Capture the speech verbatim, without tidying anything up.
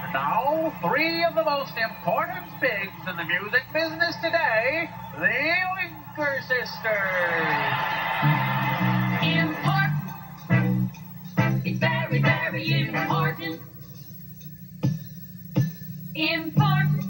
Now, three of the most important bigs in the music business today, the Oinker Sisters. Important. It's very, very important. Important.